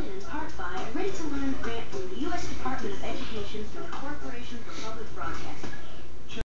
funded in part by a Ready to Learn grant from the U.S. Department of Education's Corporation for Public Broadcasting.